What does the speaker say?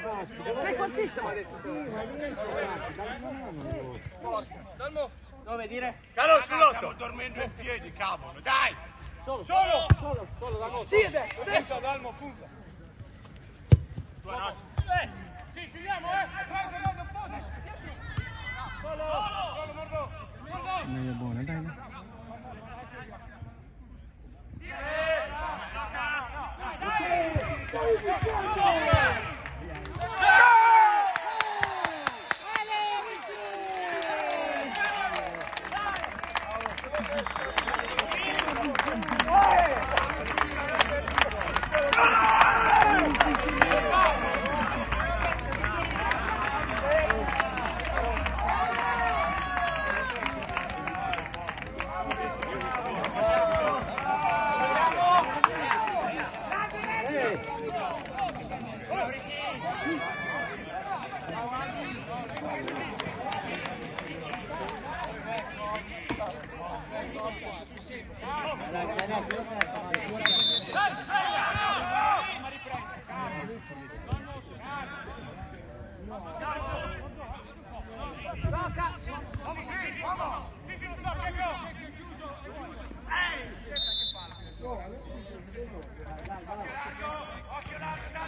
Trequartista mi ha detto. Dalmo, dove dire? Calo sull'otto! Stiamo dormendo in piedi, cavolo, dai! Solo Dalmo. Sì, adesso. Punta, Dalmo, punta! Sì, chiudiamo, Solo, Mordo! Meglio buona, dai. Occhio largo,